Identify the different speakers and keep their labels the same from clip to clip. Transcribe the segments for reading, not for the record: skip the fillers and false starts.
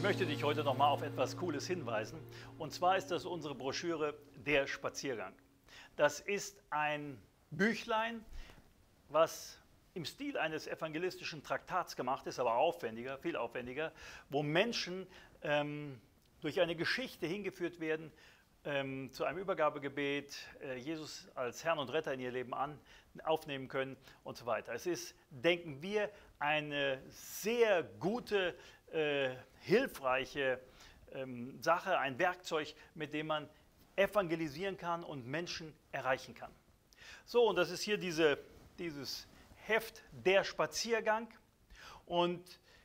Speaker 1: möchte dich heute noch mal auf etwas Cooles hinweisen. Und zwar ist das unsere Broschüre Der Spaziergang. Das ist ein Büchlein, was im Stil eines evangelistischen Traktats gemacht ist, aber aufwendiger, viel aufwendiger, wo Menschen durch eine Geschichte hingeführt werden zu einem Übergabegebet, Jesus als Herrn und Retter in ihr Leben aufnehmen können und so weiter. Es ist, denken wir, eine sehr gute, hilfreiche Sache, ein Werkzeug, mit dem man evangelisieren kann und Menschen erreichen kann. So, und das ist hier dieses Heft Der Spaziergang, und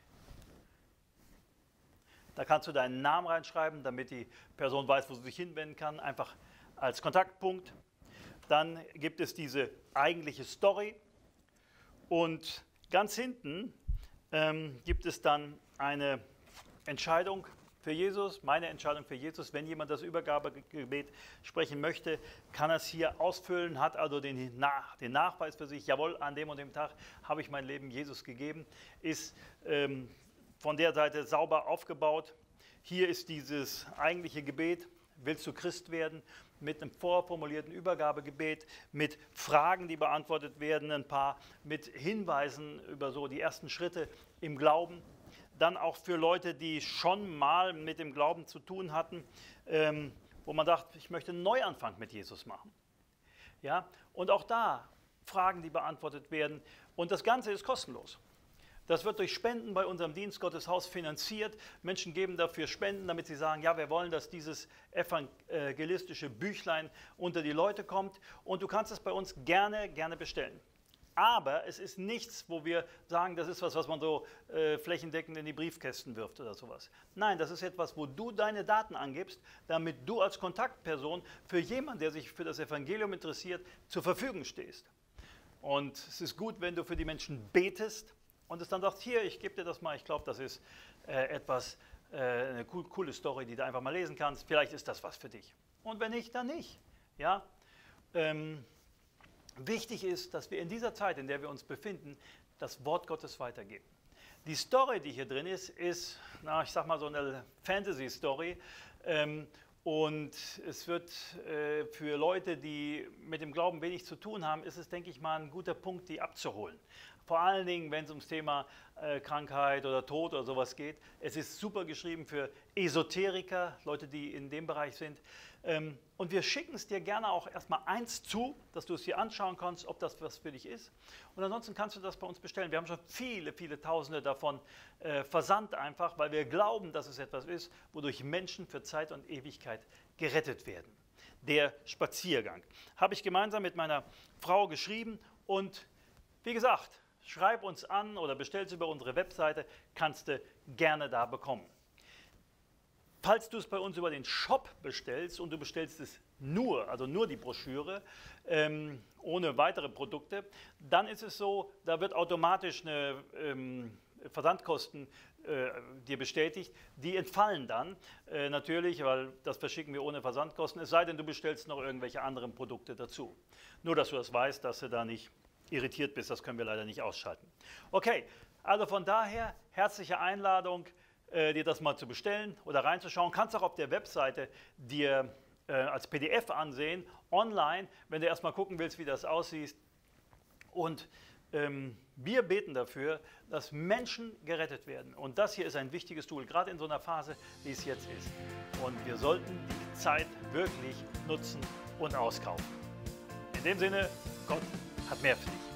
Speaker 1: da kannst du deinen Namen reinschreiben, damit die Person weiß, wo sie sich hinwenden kann, einfach als Kontaktpunkt. Dann gibt es diese eigentliche Story und ganz hinten gibt es dann eine Entscheidung für Jesus, meine Entscheidung für Jesus. Wenn jemand das Übergabegebet sprechen möchte, kann er es hier ausfüllen, hat also den Nachweis für sich, jawohl, an dem und dem Tag habe ich mein Leben Jesus gegeben, ist von der Seite sauber aufgebaut. Hier ist dieses eigentliche Gebet, willst du Christ werden, mit einem vorformulierten Übergabegebet, mit Fragen, die beantwortet werden, ein paar, mit Hinweisen über so die ersten Schritte im Glauben. Dann auch für Leute, die schon mal mit dem Glauben zu tun hatten, wo man dachte, ich möchte einen Neuanfang mit Jesus machen. Ja? Und auch da Fragen, die beantwortet werden. Und das Ganze ist kostenlos. Das wird durch Spenden bei unserem Dienst Gotteshaus finanziert. Menschen geben dafür Spenden, damit sie sagen, ja, wir wollen, dass dieses evangelistische Büchlein unter die Leute kommt. Und du kannst es bei uns gerne bestellen. Aber es ist nichts, wo wir sagen, das ist was man so flächendeckend in die Briefkästen wirft oder sowas. Nein, das ist etwas, wo du deine Daten angibst, damit du als Kontaktperson für jemanden, der sich für das Evangelium interessiert, zur Verfügung stehst. Und es ist gut, wenn du für die Menschen betest und es dann sagst, hier, ich gebe dir das mal, ich glaube, das ist eine coole Story, die du einfach mal lesen kannst. Vielleicht ist das was für dich. Und wenn nicht, dann nicht. Ja? Wichtig ist, dass wir in dieser Zeit, in der wir uns befinden, das Wort Gottes weitergeben. Die Story, die hier drin ist, ich sag mal so eine Fantasy-Story. Und es wird für Leute, die mit dem Glauben wenig zu tun haben, ist es, denke ich mal, ein guter Punkt, die abzuholen. Vor allen Dingen, wenn es ums Thema Krankheit oder Tod oder sowas geht. Es ist super geschrieben für Esoteriker, Leute, die in dem Bereich sind. Und wir schicken es dir gerne auch erstmal eins zu, dass du es dir anschauen kannst, ob das was für dich ist. Und ansonsten kannst du das bei uns bestellen. Wir haben schon viele Tausende davon versandt einfach, weil wir glauben, dass es etwas ist, wodurch Menschen für Zeit und Ewigkeit gerettet werden. Der Spaziergang. Habe ich gemeinsam mit meiner Frau geschrieben und wie gesagt, schreib uns an oder bestell es über unsere Webseite, kannst du gerne da bekommen. Falls du es bei uns über den Shop bestellst und du bestellst es also nur die Broschüre, ohne weitere Produkte, dann ist es so, da wird automatisch eine Versandkosten dir bestätigt, die entfallen dann natürlich, weil das verschicken wir ohne Versandkosten, es sei denn, du bestellst noch irgendwelche anderen Produkte dazu. Nur, dass du das weißt, dass du da nicht irritiert bist, das können wir leider nicht ausschalten. Okay, also von daher herzliche Einladung, dir das mal zu bestellen oder reinzuschauen. Kannst auch auf der Webseite dir als PDF ansehen, online, wenn du erstmal gucken willst, wie das aussieht. Und wir beten dafür, dass Menschen gerettet werden. Und das hier ist ein wichtiges Tool, gerade in so einer Phase, wie es jetzt ist. Und wir sollten die Zeit wirklich nutzen und auskaufen. In dem Sinne, Gott hat mehr für dich.